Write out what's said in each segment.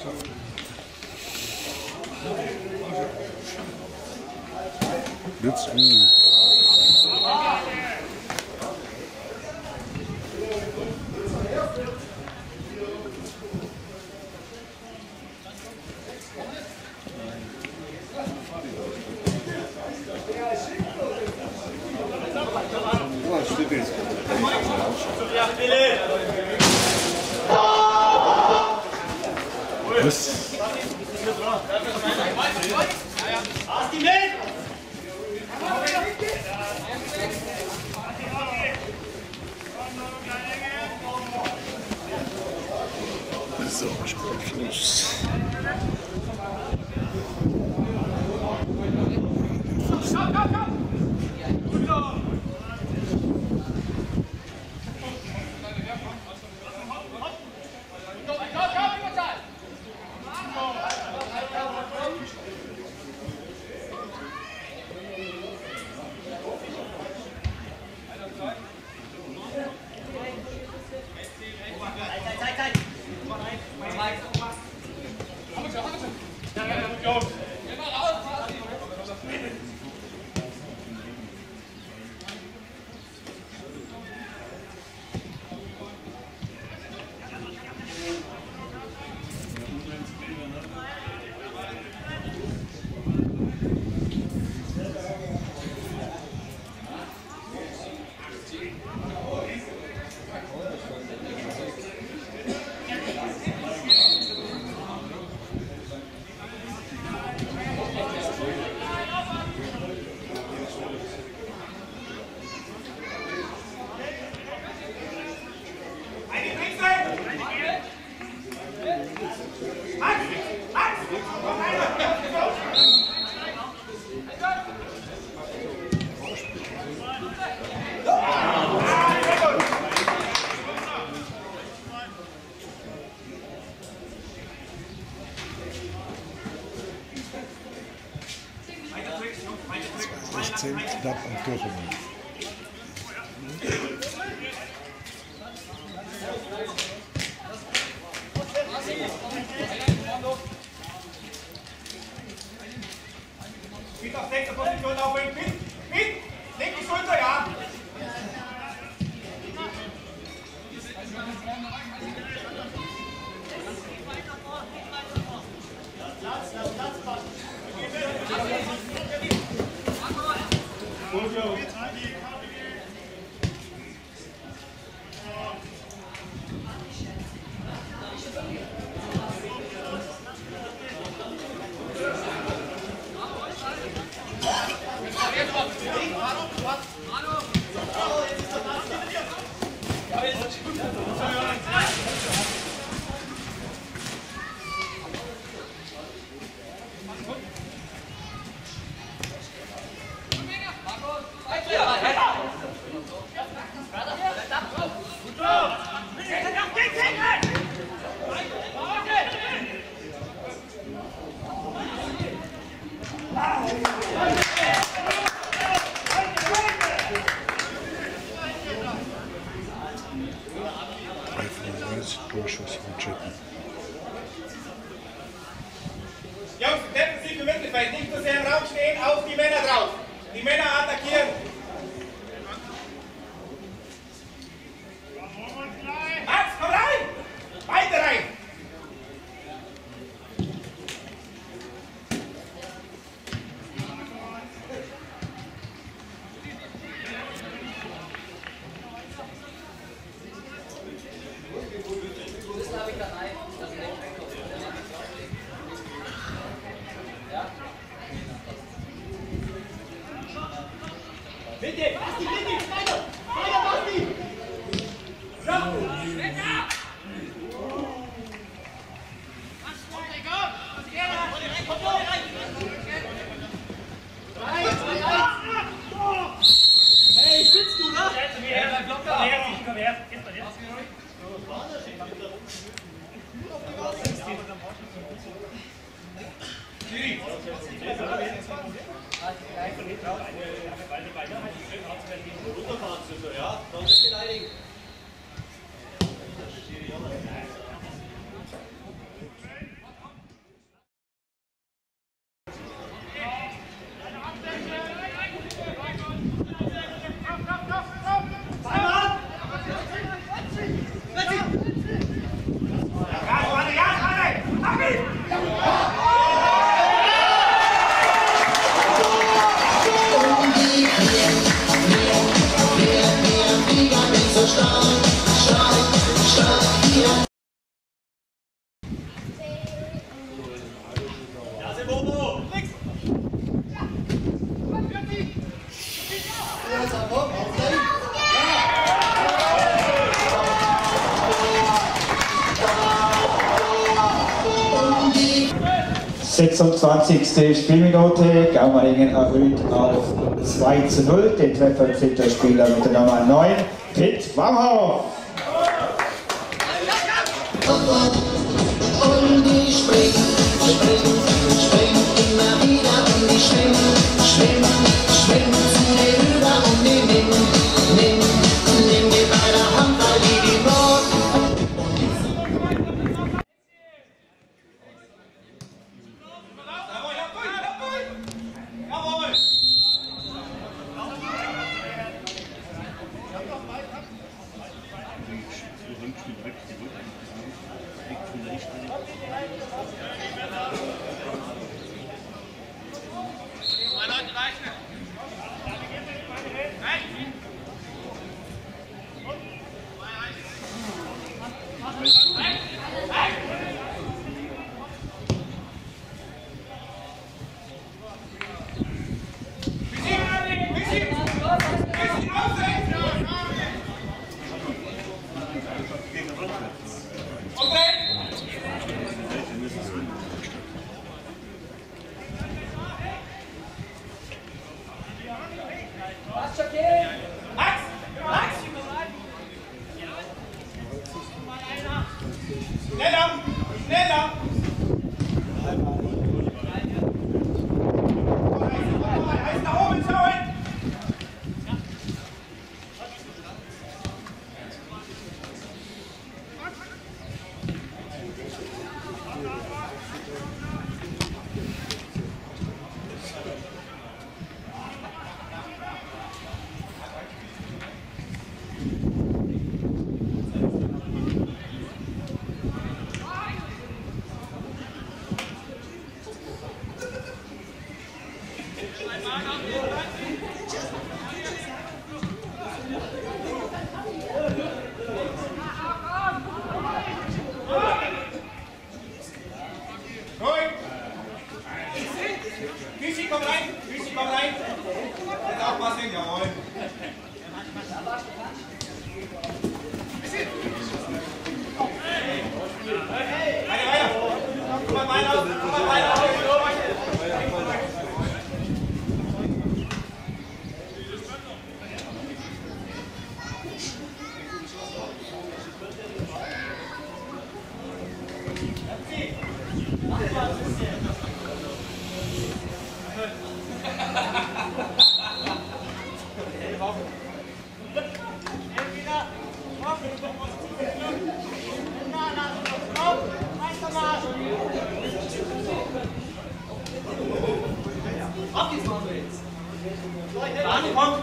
Blitz. So, Schluss. Knapp am Tor vorbei. Geht auf 6. Position auf den Pit. Pit! Leg die Schulter, ja! Torschuss von Checken. Jungs, defensive Mittelfeld, nicht so sehr im Raum stehen, auf die Männer drauf. Die Männer attackieren. Max, komm rein! Weiter rein! Bobo! Links! 26. Spielminute, Gaumeringen erhöht auf 2:0. Den Treffer erzielt der Spieler mit der Nummer 9, Pitt Wamhoff. Und die springt immer wieder und die schwimmt zu dir rüber und nimm dir bei der Hand, weil die Nord. Komm rein! Jetzt aufpassen, jawohl! Weiter! Komm mal weiter! Ab geht's, machen wir jetzt. Komm!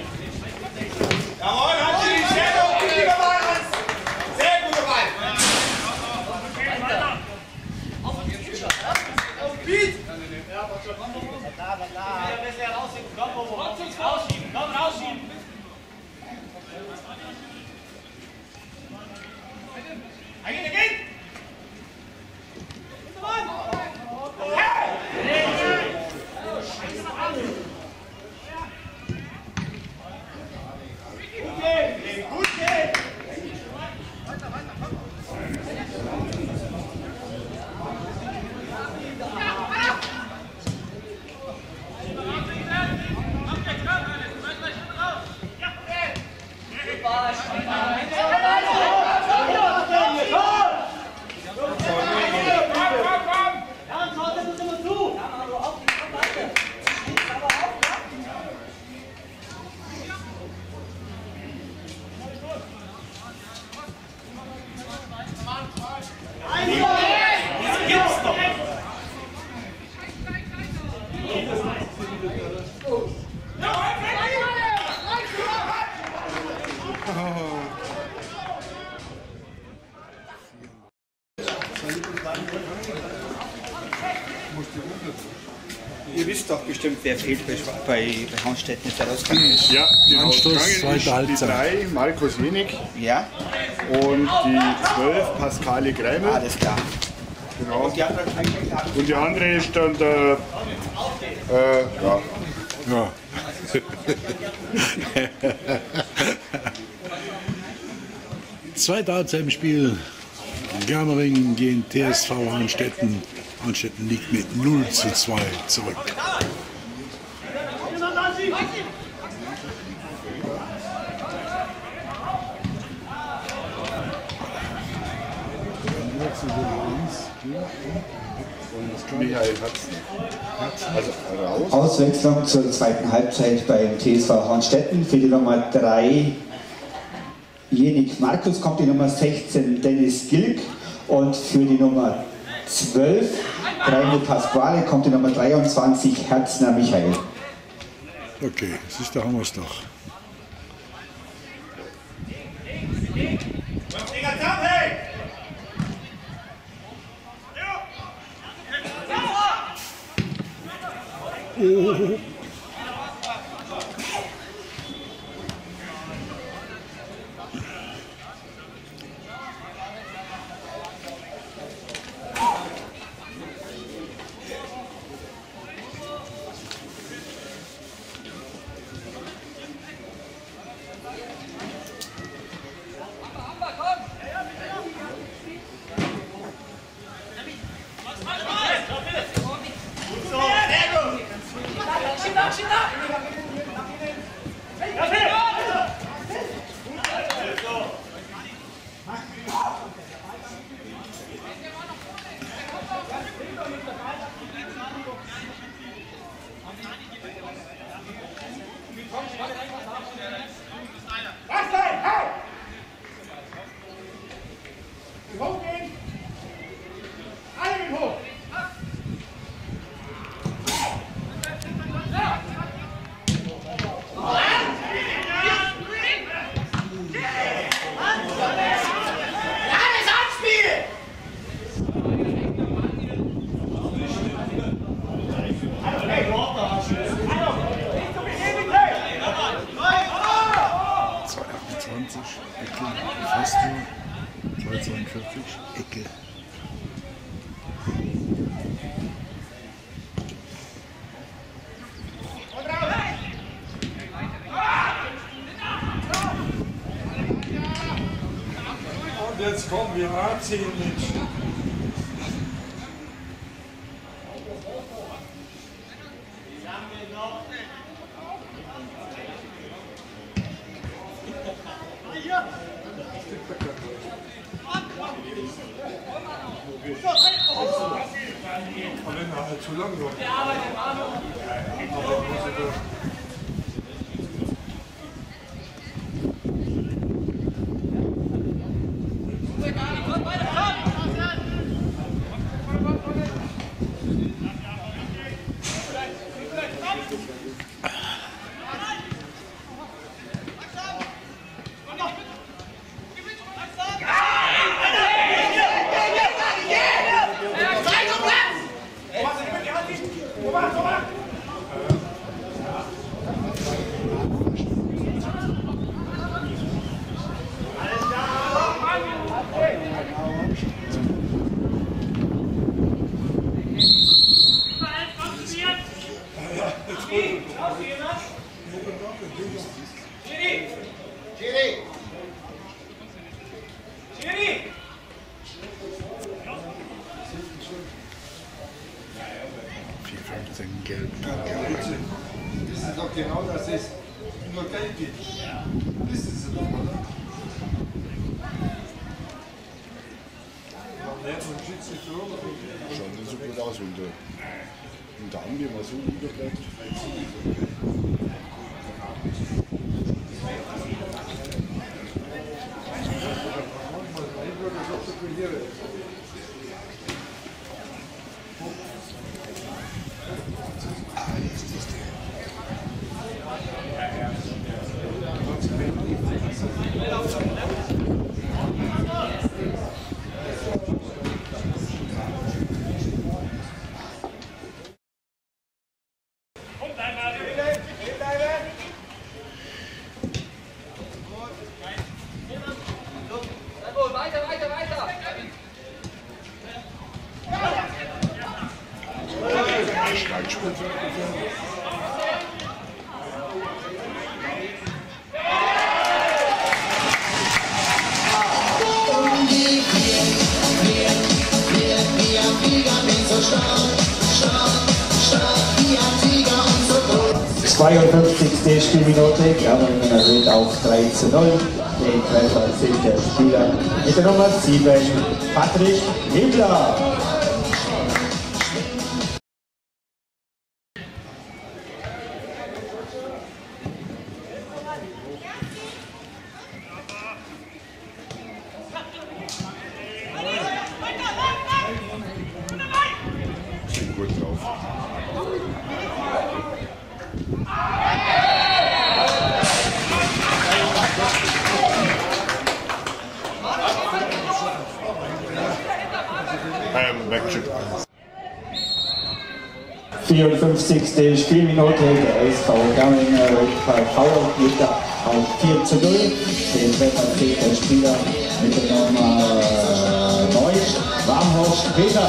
Jawohl, Hansi, sehr gut, lieber Ball, Hans. Sehr guter Ball. Ihr wisst doch bestimmt, wer fehlt bei Haunstetten, der rausgegangen ist. Ja, die Anstoß, rausgegangen zweite ist die Halbzeit. 3, Markus Jenig, Ja, und die 12, Pascale Greimel. alles klar. Genau. Und die anderen Und die andere ist dann der, ja, Ja. Zweite Halbzeit im Spiel. Germering gegen TSV Haunstetten. Haunstetten liegt mit 0:2 zurück. Michael Hatzen. Also raus. Auswechslung zur zweiten Halbzeit beim TSV Haunstetten. Für die Nummer 3 Jenik Markus kommt die Nummer 16 Dennis Gilk und für die Nummer 12 Rainer Pasquale kommt die Nummer 23 Herzner Michael. Okay, siehst du, haben wir es doch. Hochgehen! Alle mit hoch! Ecke. Und jetzt kommen wir anziehen mit. Aber nachher zu lang noch. Gelb. Das ist doch genau das ist. Nur Geld geht. Wissen Sie doch, oder? Schaut nicht so gut aus, wenn der Arm mal so überbleibt. Spielfeld gefallen. Wie ein Tiger, bin so stark, wie ein Tiger und so groß. 52. Spielminute, Germering erhöht auf 3:0. Den Treffer erzielt der Spieler mit der Nummer 7, Patrick Himmler. Gut drauf. Wegchip. 54. Spielminute, der SV Germering erhöht bei Powermeter auf 4:0. Den Treffer erzielt der Spieler mit der Nummer 9, Warmhorst Peter.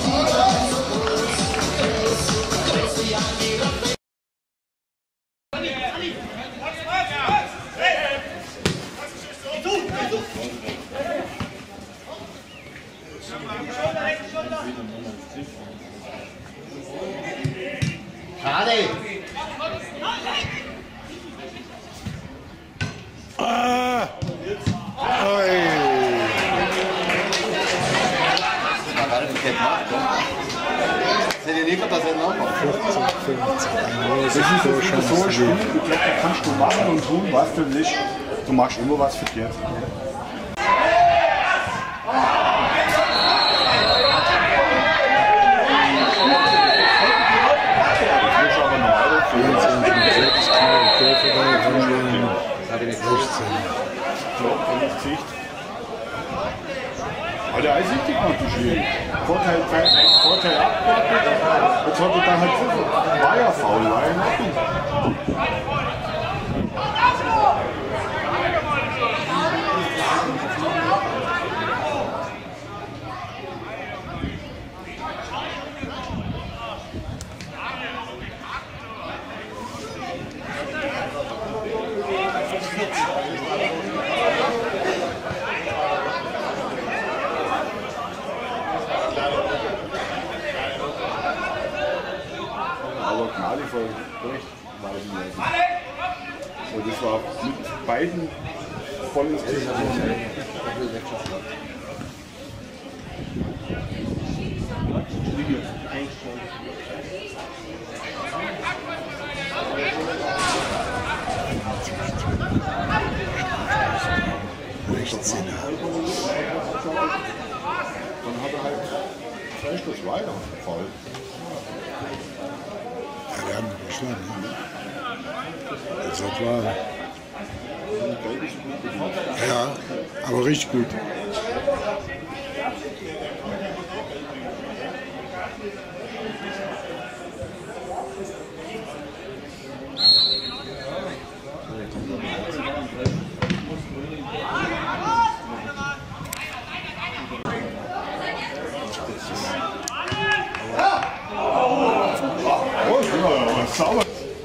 Ah! Oi! Seht ihr nicht, dass er noch macht? 15. Das ist so ein Spiel, ich glaube, da kannst du machen und tun, was du willst. Du machst immer was verkehrt. Aber der ist richtig konzentriert. Vorteil abgewartet. Jetzt hat er da halt Pfiffer. War ja faul, war ja in Ordnung. Aber Gnade voll recht weisen lassen. Und das war mit beiden voll ins Gesicht. 16er. Dann hat er halt Freistoß weiter gefallen. Ja, wir haben ihn geschlagen. Ne? Das war. Ja, aber richtig gut. Oh, ja, sauber.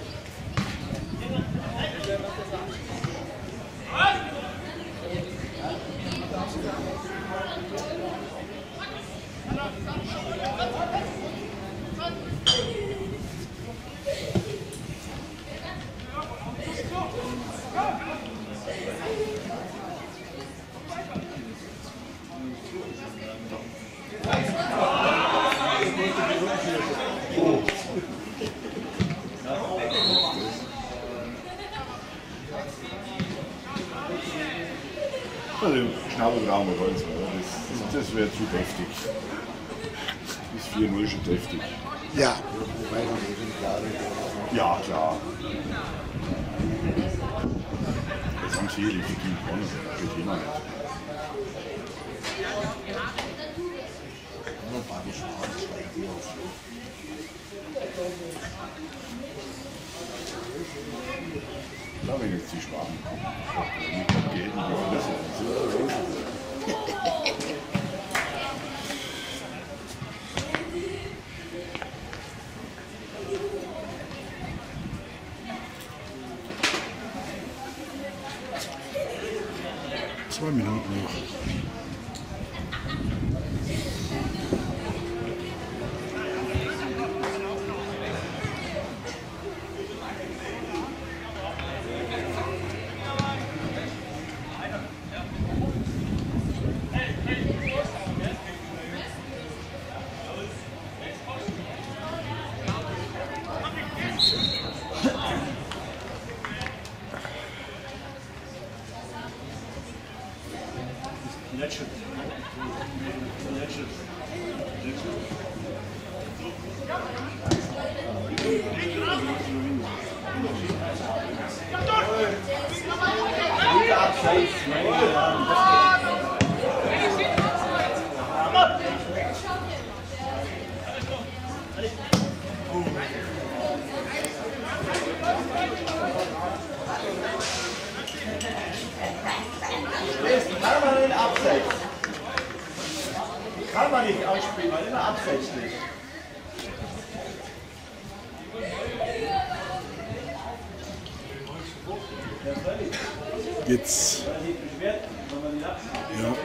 Also Schnabelraum mit Holz, das wäre zu deftig. Das 4-0 schon deftig. Ja. Ja, klar. Das haben sie die Team gewonnen. Geht immer nicht. Da wenn jetzt die Schwaben kommen. Die hätten die Fresse. 2 Minuten noch. Kann man nicht ausspielen, weil immer abseitslich. Jetzt. Ja.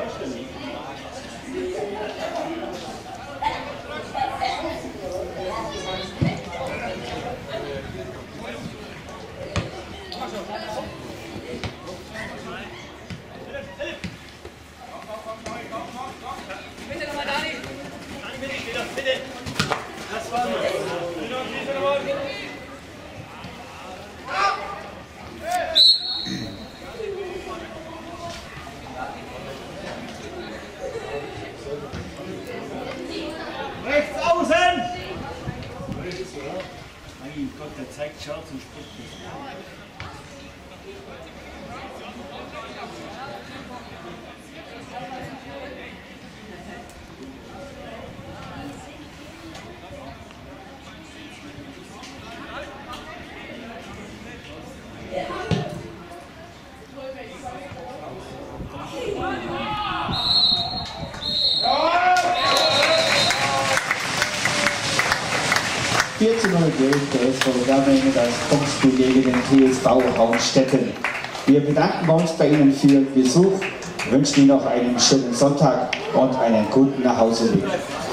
Bitte nochmal, Dani. Dani, bitte, steh doch, bitte. Das war nur. Rechts außen! Mein Gott, der zeigt scharf und spricht nicht. Zu 0 gewinnt der SV Germering das Punktspiel gegen den TSV Haunstetten. Wir bedanken uns bei Ihnen für Ihren Besuch, wünschen Ihnen noch einen schönen Sonntag und einen guten Nachhauseweg.